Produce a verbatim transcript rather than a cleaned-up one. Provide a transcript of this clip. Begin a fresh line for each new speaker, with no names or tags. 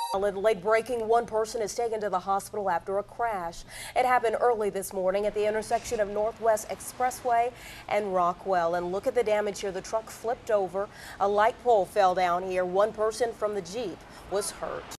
Late breaking, one person is taken to the hospital after a crash. It happened early this morning at the intersection of Northwest Expressway and Rockwell. And look at the damage here. The truck flipped over. A light pole fell down here. One person from the Jeep was hurt.